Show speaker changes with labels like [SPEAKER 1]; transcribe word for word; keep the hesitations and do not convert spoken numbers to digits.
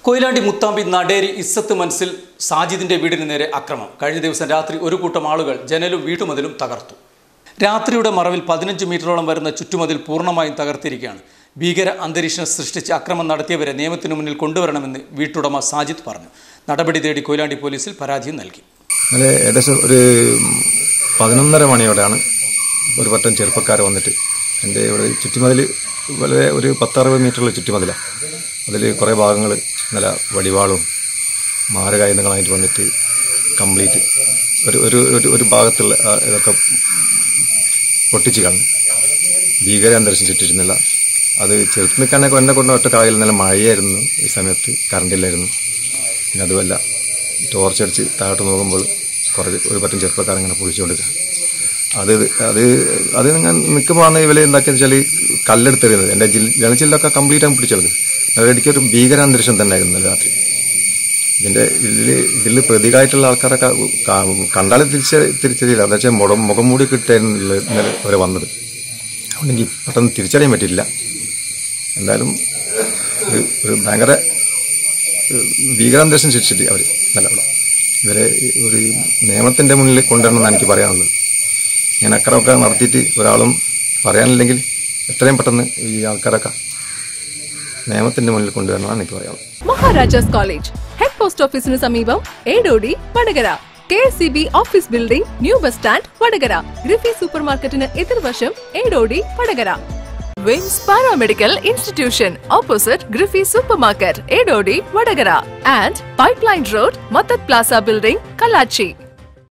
[SPEAKER 1] കൊയിലാണ്ടി മുത്താമ്പി നടേരി ഇസ്സത്ത് മനസ്സിൽ സാജിദിന്റെ വീടിന് നേരെ അക്രമം. കഴിഞ്ഞ ദിവസം രാത്രി ഒരു കൂട്ടം ആളുകൾ ജനലും വീട്ടുമതിലും തകർത്തു. രാത്രിയുടെ മറവിൽ പതിനഞ്ച് മീറ്ററോളം വരുന്ന ചുറ്റുമതിൽ പൂർണ്ണമായും തകർത്തിരിക്കുകയാണ്. ഭീകര അന്തരീക്ഷം സൃഷ്ടിച്ച് അക്രമം നടത്തിയവരെ നിയമത്തിനു മുന്നിൽ കൊണ്ടുവരണമെന്ന് വീട്ടുടമ സാജിദ് പറഞ്ഞു. നടപടി തേടി കൊയിലാണ്ടി പോലീസിൽ പരാതിയും നൽകി.
[SPEAKER 2] ഏകദേശം ഒരു പതിനൊന്നര മണിയോടെയാണ് ഒരു പറ്റം ചെറുപ്പക്കാർ വന്നിട്ട് എൻ്റെ ഇവിടെ ചുറ്റുമതിൽ വളരെ ഒരു പത്തറുപത് മീറ്ററുള്ള ചുറ്റുമതിലാണ്. അതിൽ കുറേ ഭാഗങ്ങൾ നല്ല വടിവാളും മാരകായുധങ്ങളായിട്ട് വന്നിട്ട് കംപ്ലീറ്റ് ഒരു ഒരു ഒരു ഭാഗത്തുള്ള ഇതൊക്കെ പൊട്ടിച്ച് കളഞ്ഞു. ഭീകര അന്തരീക്ഷം ചുറ്റിച്ചിരുന്നില്ല. അത് ചെറുത്ത് നിൽക്കാനൊക്കെ എന്നെ കൊണ്ട് ഒറ്റ കായിൽ നല്ല മഴയായിരുന്നു. ഈ സമയത്ത് കറണ്ടില്ലായിരുന്നു. പിന്നെ അതുമല്ല ടോർച്ചടിച്ച് താഴോട്ട് നോക്കുമ്പോൾ കുറേ ഒരു പറ്റം ചെറുപ്പക്കാരങ്ങനെ പൊളിച്ചുകൊണ്ടിരിക്കുക. അത് അത് അത് ഞാൻ നിൽക്കുമ്പോഴാണ് ഇവരെ എന്താക്കിയെന്ന് വെച്ചാൽ കല്ലെടുത്തെറിയുന്നത്. എൻ്റെ ജില്ല ജനച്ചില്ലൊക്കെ കംപ്ലീറ്റ് ആകും പിടിച്ചെടുക്കും. അതിനിടയ്ക്ക് ഒരു ഭീകരാന്തരീക്ഷം തന്നെ ആയിരുന്നു രാത്രി. ഇതിൻ്റെ ഇതിൽ ഇതിൽ പ്രതികായിട്ടുള്ള ആൾക്കാരൊക്കെ കണ്ടാൽ തിരിച്ച തിരിച്ചറിയില്ല. എന്താ വെച്ചാൽ മുഖം മുഖം മൂടി കിട്ടായിരുന്നു ഇന്നലെ അവരെ വന്നത്. അതുകൊണ്ടെങ്കിൽ പെട്ടെന്ന് തിരിച്ചറിയാൻ പറ്റില്ല. എന്തായാലും ഒരു ഒരു ഭയങ്കര ഭീകരാന്തരീക്ഷം സൃഷ്ടിച്ചിട്ട് അവർ നല്ല ഇവരെ ഒരു നിയമത്തിൻ്റെ മുന്നിൽ കൊണ്ടുവരണമെന്നാണ് എനിക്ക് പറയാനുള്ളത്. ഞാൻ അക്രമമൊക്കെ നടത്തിയിട്ട് ഒരാളും പറയാനില്ലെങ്കിൽ എത്രയും പെട്ടെന്ന് ഈ ആൾക്കാരൊക്കെ നിയമത്തിന്റെ മുന്നിൽ കൊണ്ടുവരണമെന്നാണ് എനിക്ക് പറയാനുള്ളത്.
[SPEAKER 3] മഹാരാജാസ് കോളേജ് ഹെഡ് പോസ്റ്റ് ഓഫീസിന് സമീപം Edodi Vadakara. K S C B office building, new bus stand Vadakara. Griffy super മാർക്കറ്റിന് എതിർവശം ഏടോടി വടകര. വിംസ് paramedical institution opposite Griffy super market Edodi Vadakara and pipeline road Mathath plaza building Kallachi.